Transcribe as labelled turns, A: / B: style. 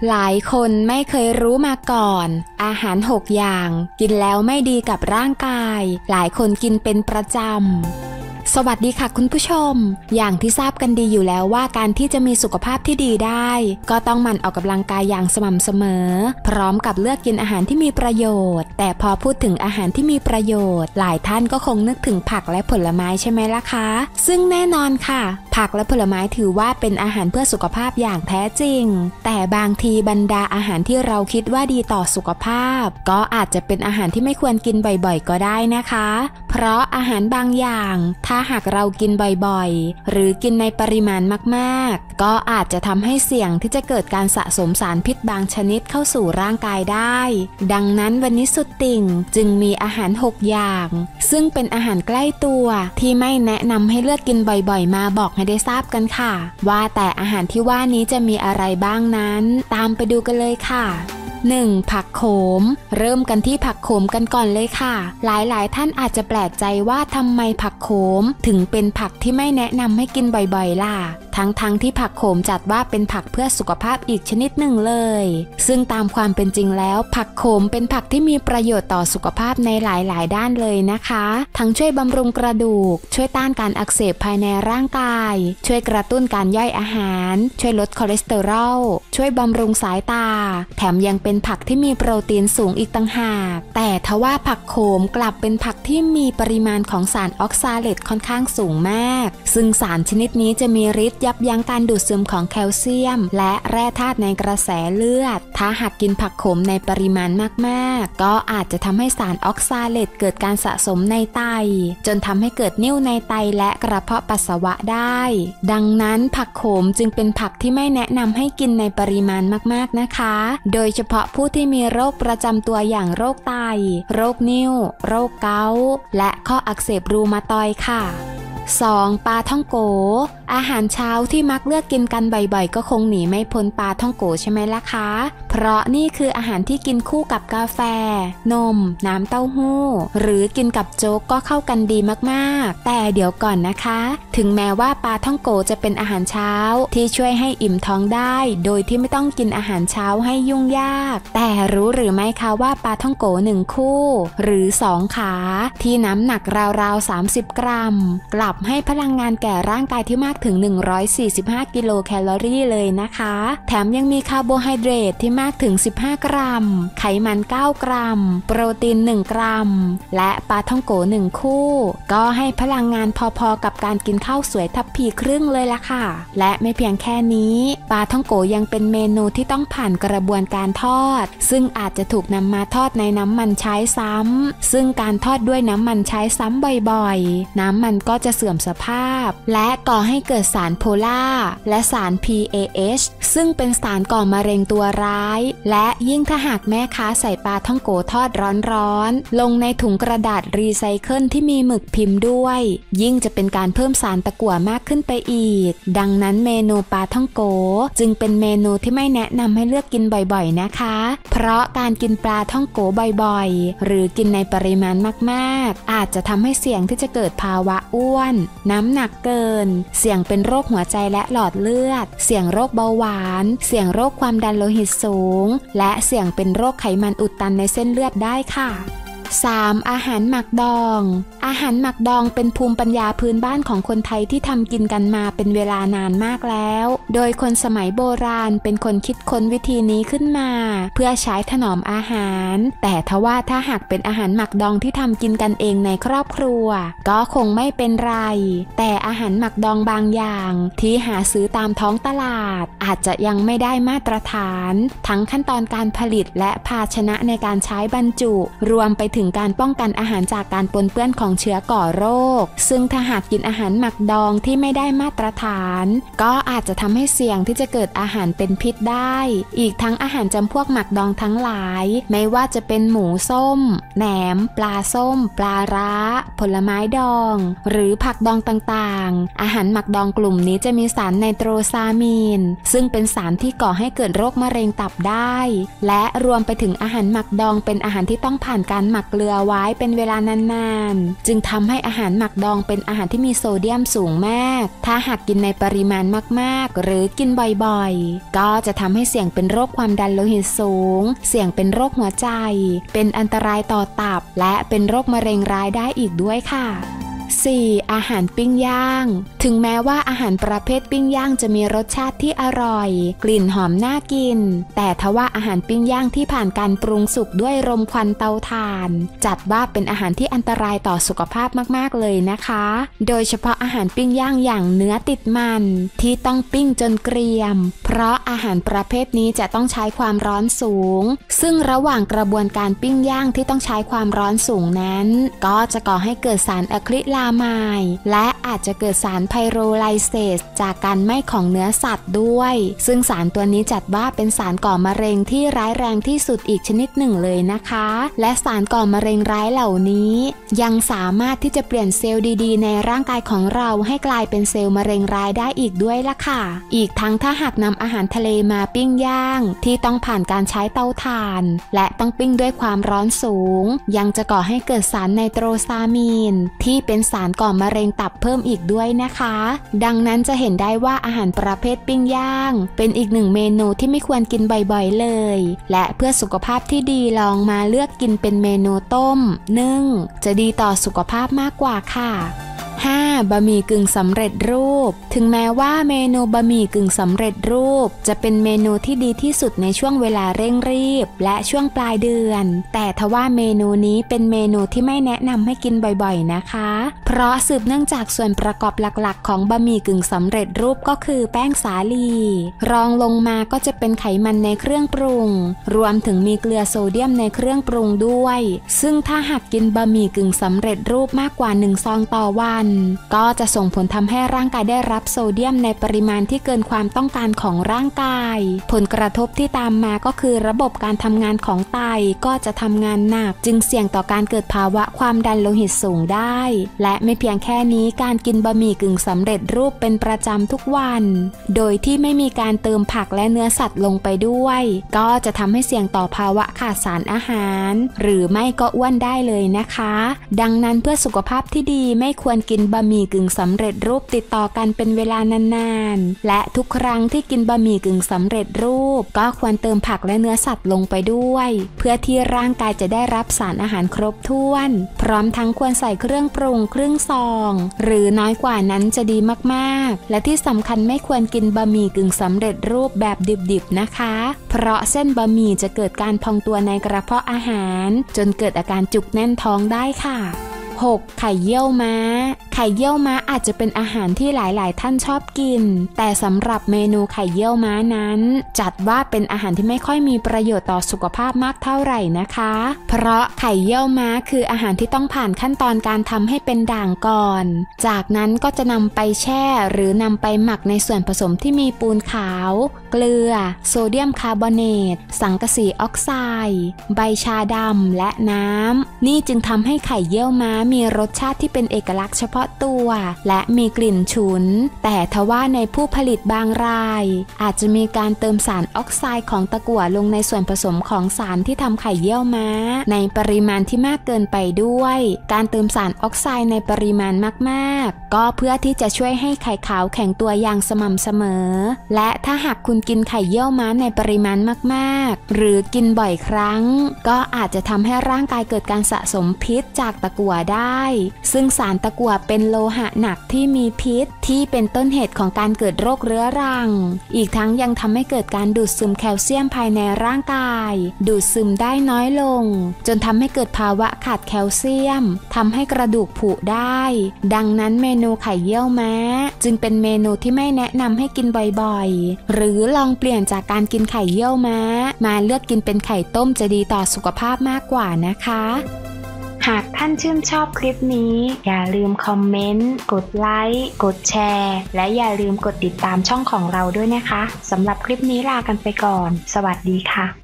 A: หลายคนไม่เคยรู้มาก่อนอาหาร6อย่างกินแล้วไม่ดีกับร่างกายหลายคนกินเป็นประจำสวัสดีค่ะคุณผู้ชมอย่างที่ทราบกันดีอยู่แล้วว่าการที่จะมีสุขภาพที่ดีได้ก็ต้องหมั่นออกกำลังกายอย่างสม่ำเสมอพร้อมกับเลือกกินอาหารที่มีประโยชน์แต่พอพูดถึงอาหารที่มีประโยชน์หลายท่านก็คงนึกถึงผักและผลไม้ใช่ไหมล่ะคะซึ่งแน่นอนค่ะผักและผลไม้ถือว่าเป็นอาหารเพื่อสุขภาพอย่างแท้จริงแต่บางทีบรรดาอาหารที่เราคิดว่าดีต่อสุขภาพก็อาจจะเป็นอาหารที่ไม่ควรกินบ่อยๆก็ได้นะคะเพราะอาหารบางอย่างถ้าหากเรากินบ่อยๆหรือกินในปริมาณมากๆก็อาจจะทำให้เสี่ยงที่จะเกิดการสะสมสารพิษบางชนิดเข้าสู่ร่างกายได้ดังนั้นวันนี้สุดติ่งจึงมีอาหาร6อย่างซึ่งเป็นอาหารใกล้ตัวที่ไม่แนะนำให้เลือกกินบ่อยๆมาบอกให้ได้ทราบกันค่ะว่าแต่อาหารที่ว่านี้จะมีอะไรบ้างนั้นตามไปดูกันเลยค่ะ 1. ผักโขมเริ่มกันที่ผักโขมกันก่อนเลยค่ะหลายๆท่านอาจจะแปลกใจว่าทำไมผักโขมถึงเป็นผักที่ไม่แนะนำให้กินบ่อยๆล่ะทั้งที่ผักโขมจัดว่าเป็นผักเพื่อสุขภาพอีกชนิดหนึ่งเลยซึ่งตามความเป็นจริงแล้วผักโขมเป็นผักที่มีประโยชน์ต่อสุขภาพในหลายๆด้านเลยนะคะทั้งช่วยบำรุงกระดูกช่วยต้านการอักเสบภายในร่างกายช่วยกระตุ้นการย่อยอาหารช่วยลดคอเลสเตอรอลช่วยบำรุงสายตาแถมยังเป็นผักที่มีโปรตีนสูงอีกต่างหากแต่ทว่าผักโขมกลับเป็นผักที่มีปริมาณของสารออกซาเลตค่อนข้างสูงมากซึ่งสารชนิดนี้จะมีฤทธิ์ยับยั้งการดูดซึมของแคลเซียมและแร่ธาตุในกระแสเลือดถ้าหากกินผักโขมในปริมาณมากๆก็อาจจะทำให้สารออกซาเลตเกิดการสะสมในไตจนทำให้เกิดนิ่วในไตและกระเพาะปัสสาวะได้ดังนั้นผักโขมจึงเป็นผักที่ไม่แนะนำให้กินในปริมาณมากๆนะคะโดยเฉพาะผู้ที่มีโรคประจำตัวอย่างโรคไตโรคนิ่วโรคเกาต์และข้ออักเสบรูมาตอยด์ค่ะ 2. ปลาท่องโกอาหารเช้าที่มักเลือกกินกันบ่อยๆก็คงหนีไม่พ้นปลาท่องโกใช่ไหมล่ะคะเพราะนี่คืออาหารที่กินคู่กับกาแฟนมน้ำเต้าหู้หรือกินกับโจ๊กก็เข้ากันดีมากๆแต่เดี๋ยวก่อนนะคะถึงแม้ว่าปลาท่องโกจะเป็นอาหารเช้าที่ช่วยให้อิ่มท้องได้โดยที่ไม่ต้องกินอาหารเช้าให้ยุ่งยากแต่รู้หรือไม่คะว่าปลาท่องโก1คู่หรือ2ขาที่น้ำหนักราวๆ30 กรัมกลับให้พลังงานแก่ร่างกายที่มากถึง145 กิโลแคลอรี่เลยนะคะแถมยังมีคาร์โบไฮเดรตที่มากถึง15 กรัมไขมัน9 กรัมโปรตีน1 กรัมและปลาท่องโก1คู่ก็ให้พลังงานพอๆกับการกินข้าวสวยทัพพีครึ่งเลยล่ะค่ะและไม่เพียงแค่นี้ปลาท่องโกยังเป็นเมนูที่ต้องผ่านกระบวนการทอดซึ่งอาจจะถูกนำมาทอดในน้ำมันใช้ซ้ำซึ่งการทอดด้วยน้ำมันใช้ซ้ำบ่อยๆน้ำมันก็จะเสื่อมสภาพและก่อให้เกิดสารโพล่าและสาร PAH ซึ่งเป็นสารก่อมะเร็งตัวร้ายและยิ่งถ้าหากแม่ค้าใส่ปลาท่องโกทอดร้อนๆลงในถุงกระดาษรีไซเคิลที่มีหมึกพิมพ์ด้วยยิ่งจะเป็นการเพิ่มสารตะกั่วมากขึ้นไปอีกดังนั้นเมนูปลาท่องโกจึงเป็นเมนูที่ไม่แนะนำให้เลือกกินบ่อยๆนะคะเพราะการกินปลาท่องโกบ่อยๆหรือกินในปริมาณมากๆอาจจะทำให้เสี่ยงที่จะเกิดภาวะอ้วนน้ำหนักเกินเสี่ยงเป็นโรคหัวใจและหลอดเลือดเสี่ยงโรคเบาหวานเสี่ยงโรคความดันโลหิตสูงและเสี่ยงเป็นโรคไขมันอุดตันในเส้นเลือดได้ค่ะ 3. อาหารหมักดองอาหารหมักดองเป็นภูมิปัญญาพื้นบ้านของคนไทยที่ทำกินกันมาเป็นเวลานานมากแล้วโดยคนสมัยโบราณเป็นคนคิดค้นวิธีนี้ขึ้นมาเพื่อใช้ถนอมอาหารแต่ทว่าถ้าหากเป็นอาหารหมักดองที่ทำกินกันเองในครอบครัวก็คงไม่เป็นไรแต่อาหารหมักดองบางอย่างที่หาซื้อตามท้องตลาดอาจจะยังไม่ได้มาตรฐานทั้งขั้นตอนการผลิตและภาชนะในการใช้บรรจุรวมไปถึงการป้องกันอาหารจากการปนเปื้อนของเชื้อก่อโรคซึ่งถ้าหากกินอาหารหมักดองที่ไม่ได้มาตรฐานก็อาจจะทำให้เสี่ยงที่จะเกิดอาหารเป็นพิษได้อีกทั้งอาหารจำพวกหมักดองทั้งหลายไม่ว่าจะเป็นหมูส้มแหนมปลาส้มปลาร้าผลไม้ดองหรือผักดองต่างๆอาหารหมักดองกลุ่มนี้จะมีสารไนโตรซามีนซึ่งเป็นสารที่ก่อให้เกิดโรคมะเร็งตับได้และรวมไปถึงอาหารหมักดองเป็นอาหารที่ต้องผ่านการหมักเกลือไว้เป็นเวลานานๆจึงทำให้อาหารหมักดองเป็นอาหารที่มีโซเดียมสูงมากถ้าหากกินในปริมาณมากๆหรือกินบ่อยๆก็จะทำให้เสี่ยงเป็นโรคความดันโลหิตสูงเสี่ยงเป็นโรคหัวใจเป็นอันตรายต่อตับและเป็นโรคมะเร็งร้ายได้อีกด้วยค่ะ 4. อาหารปิ้งย่างถึงแม้ว่าอาหารประเภทปิ้งย่างจะมีรสชาติที่อร่อยกลิ่นหอมน่ากินแต่ทว่าอาหารปิ้งย่างที่ผ่านการปรุงสุกด้วยรมควันเตาถ่านจัดว่าเป็นอาหารที่อันตรายต่อสุขภาพมากๆเลยนะคะโดยเฉพาะอาหารปิ้งย่างอย่างเนื้อติดมันที่ต้องปิ้งจนเกรียมเพราะอาหารประเภทนี้จะต้องใช้ความร้อนสูงซึ่งระหว่างกระบวนการปิ้งย่างที่ต้องใช้ความร้อนสูงนั้นก็จะก่อให้เกิดสารอะคริลามายและอาจจะเกิดสารไพโรไลเซสจากการไหม้ของเนื้อสัตว์ด้วยซึ่งสารตัวนี้จัดว่าเป็นสารก่อมะเร็งที่ร้ายแรงที่สุดอีกชนิดหนึ่งเลยนะคะและสารก่อมะเร็งร้ายเหล่านี้ยังสามารถที่จะเปลี่ยนเซลล์ดีๆในร่างกายของเราให้กลายเป็นเซลล์มะเร็งร้ายได้อีกด้วยล่ะค่ะอีกทั้งถ้าหากนำอาหารทะเลมาปิ้งย่างที่ต้องผ่านการใช้เตาถ่านและต้องปิ้งด้วยความร้อนสูงยังจะก่อให้เกิดสารไนโตรซามีนที่เป็นสารก่อมะเร็งตับเพิ่มอีกด้วยนะคะดังนั้นจะเห็นได้ว่าอาหารประเภทปิ้งย่างเป็นอีกหนึ่งเมนูที่ไม่ควรกินบ่อยๆเลยและเพื่อสุขภาพที่ดีลองมาเลือกกินเป็นเมนูต้มนึ่งจะดีต่อสุขภาพมากกว่าค่ะ 5. บะหมี่กึ่งสำเร็จรูปถึงแม้ว่าเมนูบะหมี่กึ่งสำเร็จรูปจะเป็นเมนูที่ดีที่สุดในช่วงเวลาเร่งรีบและช่วงปลายเดือนแต่ทว่าเมนูนี้เป็นเมนูที่ไม่แนะนำให้กินบ่อยๆนะคะเพราะสืบเนื่องจากส่วนประกอบหลักๆของบะหมี่กึ่งสำเร็จรูปก็คือแป้งสาลีรองลงมาก็จะเป็นไขมันในเครื่องปรุงรวมถึงมีเกลือโซเดียมในเครื่องปรุงด้วยซึ่งถ้าหากกินบะหมี่กึ่งสำเร็จรูปมากกว่า1ซองต่อวันก็จะส่งผลทำให้ร่างกายได้รับโซเดียมในปริมาณที่เกินความต้องการของร่างกายผลกระทบที่ตามมาก็คือระบบการทำงานของไตก็จะทำงานหนักจึงเสี่ยงต่อการเกิดภาวะความดันโลหิตสูงได้และไม่เพียงแค่นี้การกินบะหมี่กึ่งสำเร็จรูปเป็นประจำทุกวันโดยที่ไม่มีการเติมผักและเนื้อสัตว์ลงไปด้วยก็จะทำให้เสี่ยงต่อภาวะขาดสารอาหารหรือไม่ก็อ้วนได้เลยนะคะดังนั้นเพื่อสุขภาพที่ดีไม่ควรกินบะหมี่กึ่งสำเร็จรูปติดต่อกันเป็นเวลานานๆและทุกครั้งที่กินบะหมี่กึ่งสำเร็จรูปก็ควรเติมผักและเนื้อสัตว์ลงไปด้วยเพื่อที่ร่างกายจะได้รับสารอาหารครบถ้วนพร้อมทั้งควรใส่เครื่องปรุงครึ่งซองหรือน้อยกว่านั้นจะดีมากๆและที่สำคัญไม่ควรกินบะหมี่กึ่งสำเร็จรูปแบบดิบๆนะคะเพราะเส้นบะหมี่จะเกิดการพองตัวในกระเพาะอาหารจนเกิดอาการจุกแน่นท้องได้ค่ะ 6. ไข่เยี่ยวม้าไข่เยี่ยวม้าอาจจะเป็นอาหารที่หลายๆท่านชอบกินแต่สำหรับเมนูไข่เยี่ยวม้านั้นจัดว่าเป็นอาหารที่ไม่ค่อยมีประโยชน์ต่อสุขภาพมากเท่าไหร่นะคะเพราะไข่เยี่ยวม้าคืออาหารที่ต้องผ่านขั้นตอนการทำให้เป็นด่างก่อนจากนั้นก็จะนำไปแช่หรือนำไปหมักในส่วนผสมที่มีปูนขาวเกลือโซเดียมคาร์บอเนตสังกะสีออกไซด์ใบชาดำและน้ำนี่จึงทำให้ไข่เยี่ยวม้ามีรสชาติที่เป็นเอกลักษณ์เฉพาะตัวและมีกลิ่นฉุนแต่ทว่าในผู้ผลิตบางรายอาจจะมีการเติมสารออกไซด์ของตะกั่วลงในส่วนผสมของสารที่ทำไข่เยี่ยวม้าในปริมาณที่มากเกินไปด้วยการเติมสารออกไซด์ในปริมาณมากๆก็เพื่อที่จะช่วยให้ไข่ขาวแข็งตัวอย่างสม่ำเสมอและถ้าหากคุณกินไข่เยี่ยวม้าในปริมาณมากๆหรือกินบ่อยครั้งก็อาจจะทำให้ร่างกายเกิดการสะสมพิษจากตะกั่วได้ซึ่งสารตะกั่วเป็นโลหะหนักที่มีพิษที่เป็นต้นเหตุของการเกิดโรคเรื้อรังอีกทั้งยังทำให้เกิดการดูดซึมแคลเซียมภายในร่างกายดูดซึมได้น้อยลงจนทำให้เกิดภาวะขาดแคลเซียมทำให้กระดูกผุได้ดังนั้นเมนูไข่เยี่ยวม้าจึงเป็นเมนูที่ไม่แนะนำให้กินบ่อยๆหรือลองเปลี่ยนจากการกินไข่เยี่ยวม้ามาเลือกกินเป็นไข่ต้มจะดีต่อสุขภาพมากกว่านะคะหากท่านชื่นชอบคลิปนี้อย่าลืมคอมเมนต์กดไลค์กดแชร์และอย่าลืมกดติดตามช่องของเราด้วยนะคะสำหรับคลิปนี้ลากันไปก่อนสวัสดีค่ะ